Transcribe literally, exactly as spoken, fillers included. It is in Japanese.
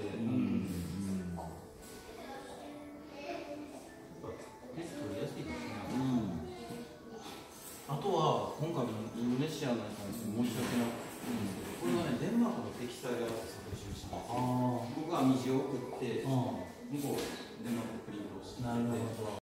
で、手作りやすいですね。あとは今回のインドネシアなんかに申し訳なくてんですけど、これはねデンマークのテキスタイルアート作詞したんですよ。僕は虹を送って向こうデンマークでプリントをして。なるほど。